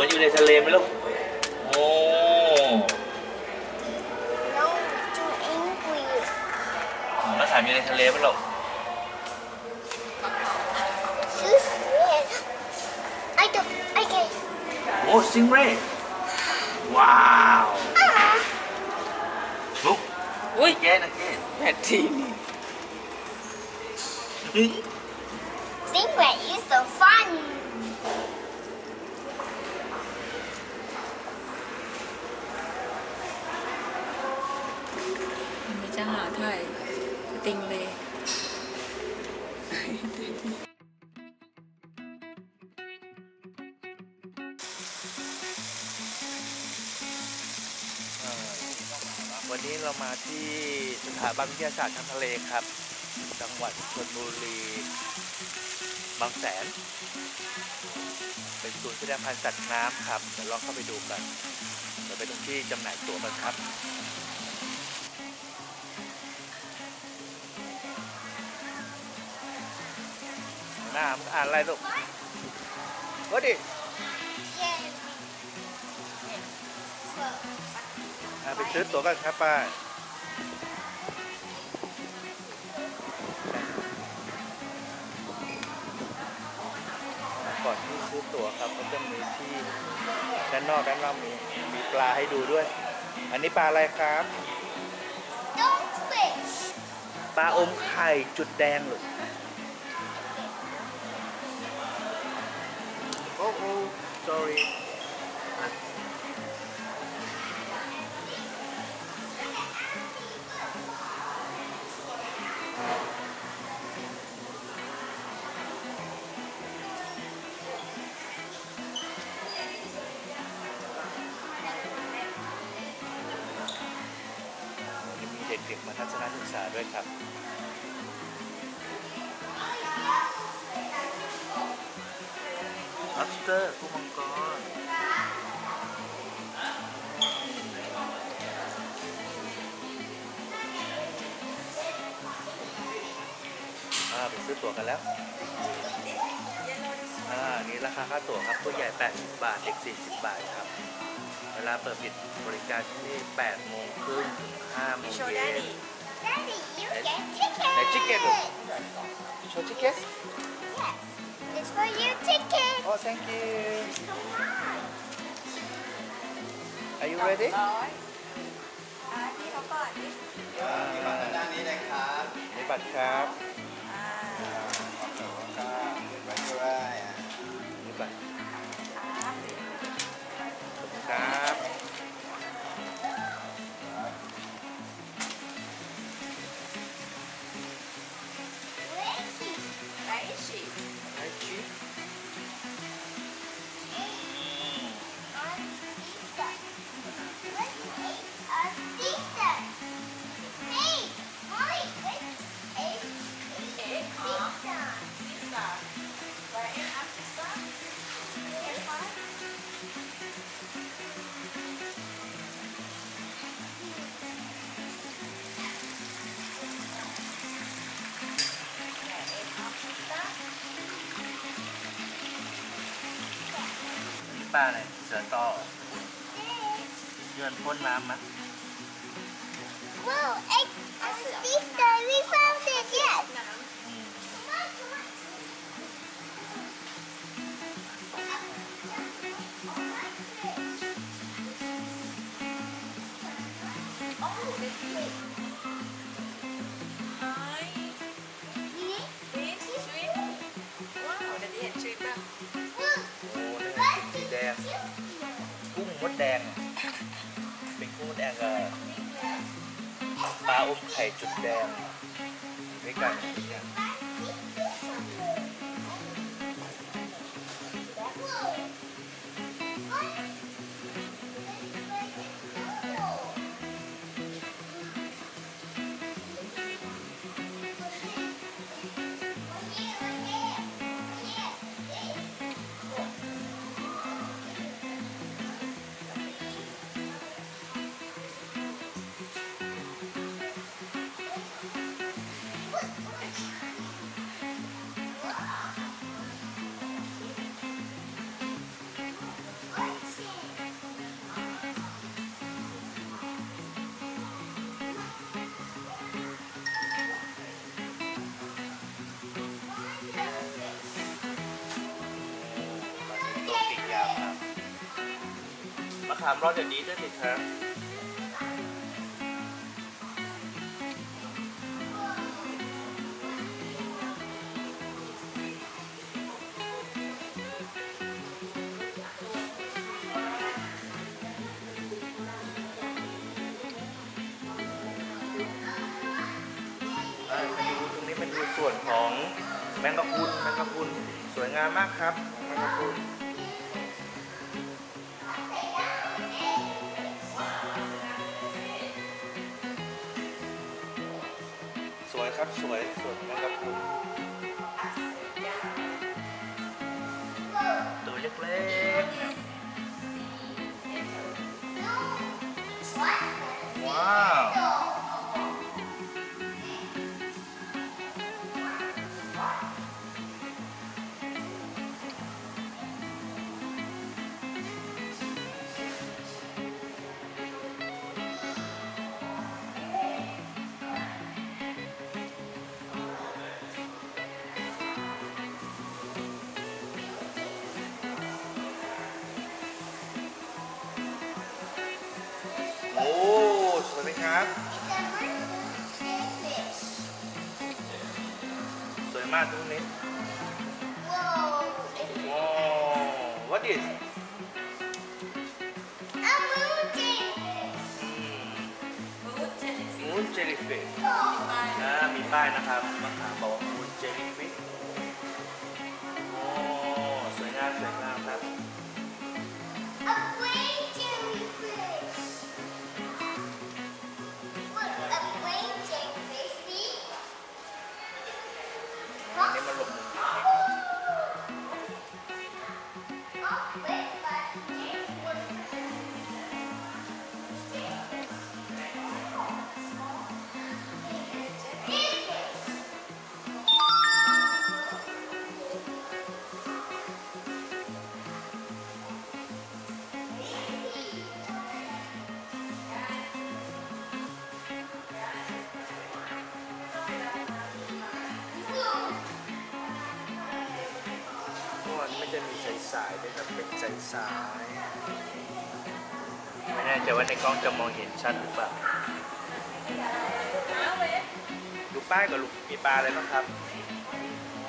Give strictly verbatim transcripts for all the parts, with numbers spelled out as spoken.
อนอยู่ในทะเลไหมลูกโอ้มาถามอยู่ในทะเลไหมลูกโอ้ซิงเร่ว้าวลูกอุ้ยแกนะแกแพททีนี่ Stingray is so fun. มันไม่จะหาไทยสติงเลยวันนี้เรามาที่สถาบันวิทยาศาสตร์ทางทะเลครับจังหวัดชลบุรีบางแสนเป็นศูนย์แสดงพันธุ์สัตว์น้ำครับเดี๋ยวลองเข้าไปดูกันเดี๋ยวไปตรงที่จำหน่ายตั๋วกันครับหน้าอ่านอะไรลูกว่าดิไปซื้อตั๋วกันครับป้าก่อนที่ซื้อตั๋วครับก็จะมีที่ด้านนอกด้านนอกมีมีปลาให้ดูด้วยอันนี้ปลาอะไรครับปลาอมไข่จุดแดงหรือโอ้โห sorryเด็กๆมาทัศนศึกษาด้วยครับล็อบสเตอร์กุ้งมังกรอ่าไปซื้อตั๋วกันแล้วอ่านี่ราคาค่าตั๋วครับผู้ใหญ่แปดสิบบาทเด็กสี่สิบบาทครับเวลาเปิดปิดบริการที่นี่แปดโมงครึ่งถึงห้าโมงเย็น Daddy, you get ticket. ไหนชิคเก้นดูโชว์ชิคเก้น Yes, it's for you ticket. Oh thank you Come on. Are you ready ร้อยอ่าพี่เขาก่อนดิมีบัตรด้านนี้เลยครับมีบัตรครับอ่าขอบคุณครับเก็บไว้ด้วยอ่ะมีบัตรขอบคุณครับไรชิไอชิ ปลาอะไรเสือต่อเยือนพ่นน้ำมั้ย Whoa, egg, a sister, we found it, yes. สีแดงกุ้งมดแดงเป็นกุ้งมดแดงกับปลาอมไข่จุดแดงด้วยกันามรอบอย่างนี้ด้วยสิครับมาดูตรงนี้มาดูส่วนของแมงกะพรุนแมงกะพรุนสวยงามมากครับแมงกะพรุนสวยครับสวยสวยแมงกะพรุนตัวเล็กๆว้าวโอ้สวยไหมครับ สวยมากตรงนี้ว้าว what is มูนเจลลี่ฟิชนะมีป้ายนะครับมาถามบอกว่ามูนเจลลี่ฟิชโอ้สวยงามสวยงามครับนี่มาหลบมุมไม่จะมีสายๆด้วยครับเป็นสายๆไม่แน่ใจว่าในกล้องจะมองเห็นชัดหรือเปล่าดูป้ายกับลูกมีปลาอะไรบ้างครับโอ้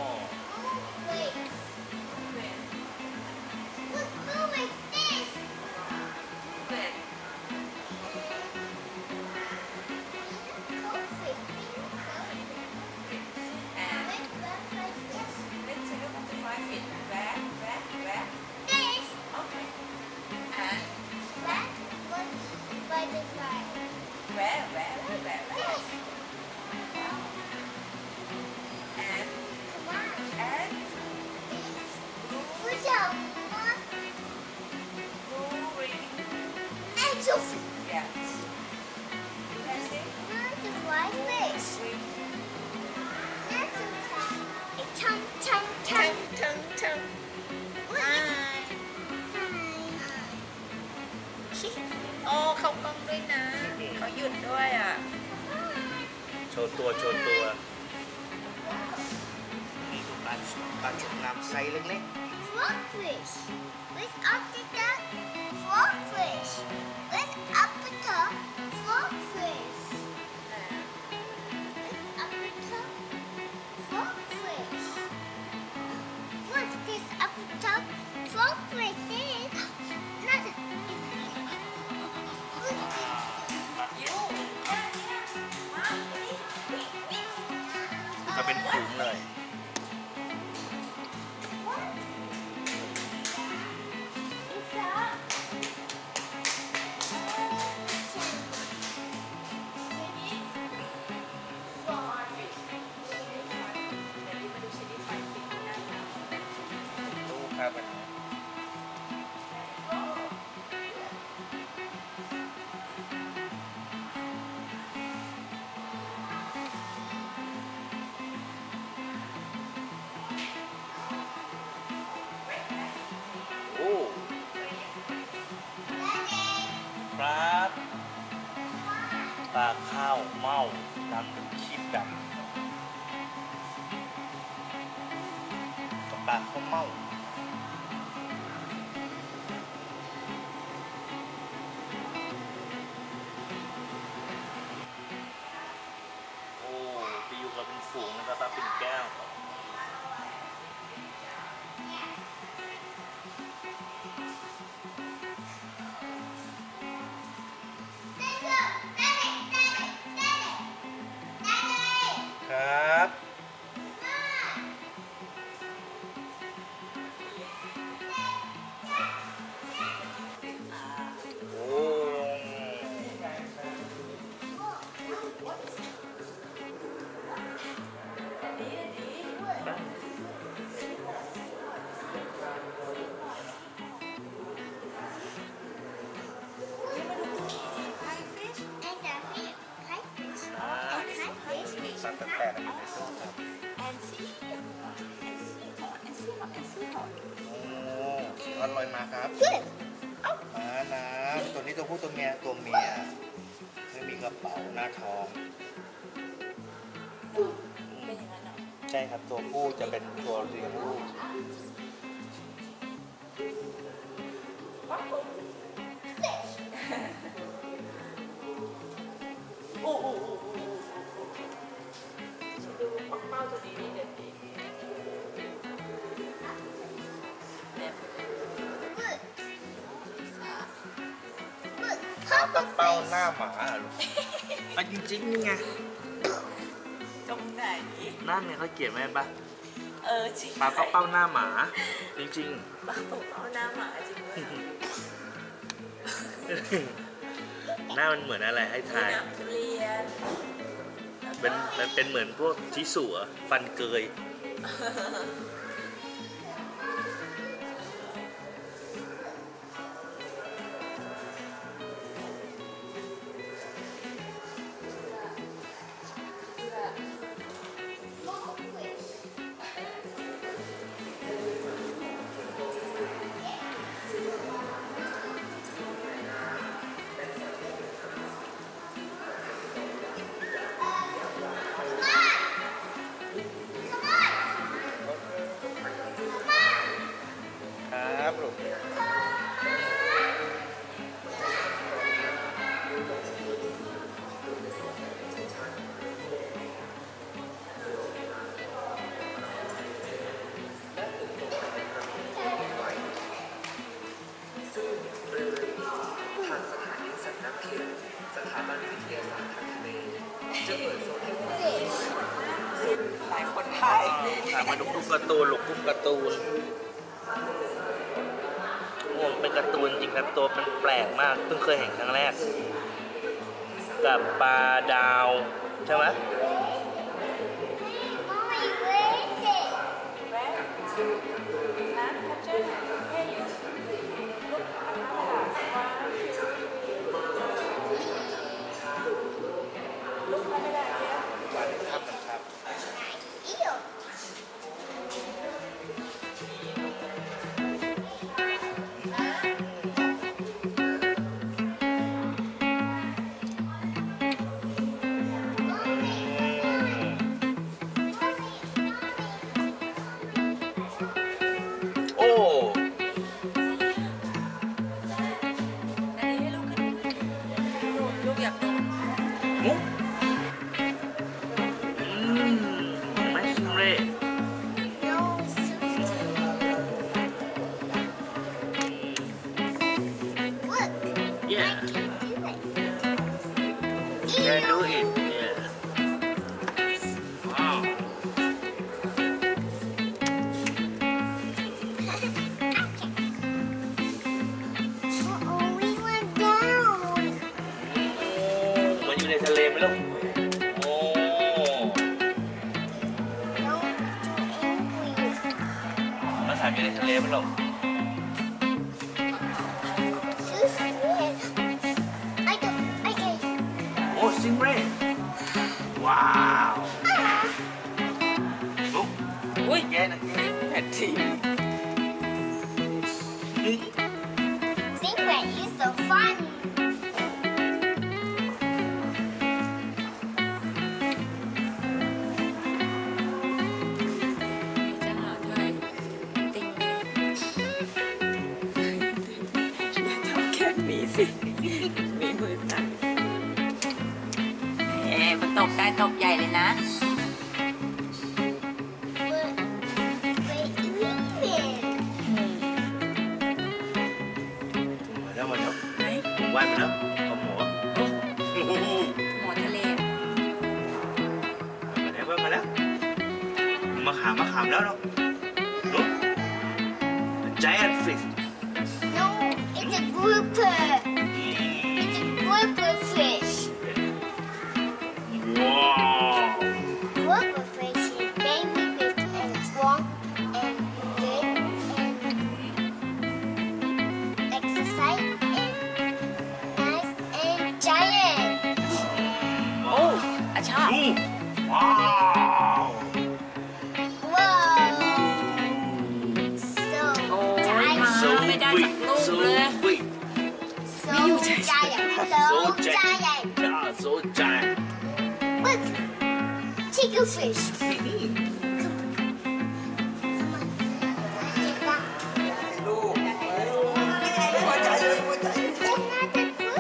โอ้เขากล้องด้วยนะเขาหยุดด้วยอ่ะโชว์ตัวโชว์ตัวนี่ดูปลาปลาชุบน้ำไซส์เล็กๆ Frogfish with up the top frogfish with up the top frogfish with up the top frogfish. What's this up the top frogfish is? Nothing. ก็เป็นฝูงเลย ดูครับอันนี้โอ้ครับปลาข้าวเม่าดำชีพดำปลาข้าวเม่าลอยมาครับมานะตัวนี้ตัวผู้ตัวเมียตัวเมียไม่มีกระเป๋าหน้าท้องใช่ครับตัวผู้จะเป็นตัวเลี้ยงลูกปลาเป้าหน้าหมาลูกอ่ะจริงๆนี่ไงตรงไหนนั่นไงเขาเขียนไว้ปะเออจริงปลาเป้าหน้าหมาจริงปลาเป้าหน้าหมาจริงเลยๆ หน้ามันเหมือนอะไรให้ทายน้ำทุเรียนเป็นมันเป็นเหมือนพวกทิสูอะฟันเกยครับลูกทางสถานีสัตว์น้ำเข็มสถาบันวิทยาศาสตร์ทางทะเลจะเปิดโซนให้ความรู้หลายคนไทยถามมาดูดูการ์ตูนลูกกุ้งการ์ตูนโอ้เป็นการ์ตูนจริงครับตัวมันแปลกมากเพิ่งเคยเห็นครั้งแรกกับปลาดาวใช่ไหม Mommy, where is it? นะคัเจนเฮ้ยลูกค้าว่าลูกค้าไม่ได้เนี่ยวันครับครับ Ew. โอ้อันนี้ให้ลูกขึ้นลูกอยากโดนมุกอืมไม่ซิมเร่ No, Susie. Look, yeah I can do can do it. it yeah wow Uh-oh, we went down. เหมือนอยู่ในทะเลไหมลูกโอ้ No, too angry. มาถามอยู่ในทะเลไหมลูก Susie, I do, I can. โอ้ซิมเร่ว้าวลูกอุ้ยแย่นะแย่แพทที Stingray is so fun. จะหาไทยติงอย่าทำแค่นี้สิ มีมือสั่นเอ๊ะมันตบได้ตบใหญ่เลยนะ We're, we're leaving. มาแล้วมาแล้วไหนว่ายมาแล้วเอาหมอโอ้โหหมอทะเลมาแล้วมาแล้วมาขามมาขามแล้วเนาะลูก giant fish No, it's a grouper. It's a grouper fish. wow Grouper fish is baby fish and strong and big and exercise and nice and giant. โอ้อาชาดูว้าว Whoa! So โอ้ย giant. มา so ไม่ได้สัก big ลูก so เลย big So giant. So giant. yeah so giant Look. Tiger fish. ลูกหัวใจเลยหัวใจเลย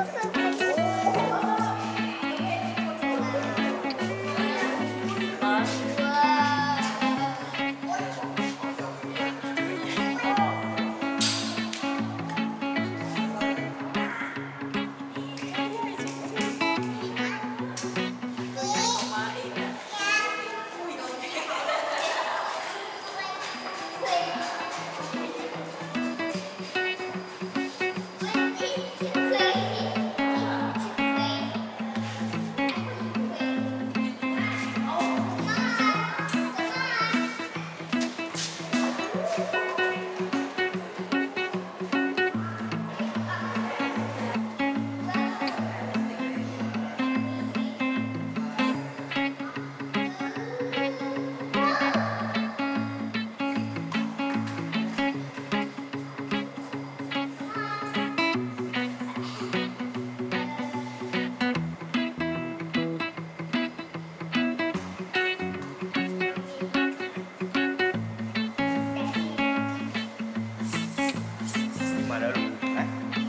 มาแล้วลูกนะ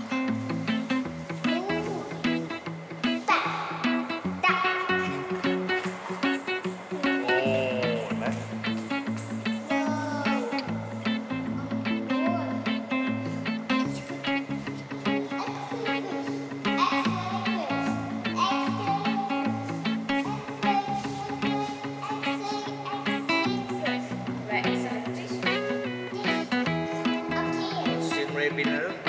โอ้เห็นไหม Up here. ซินเรบินนะลูก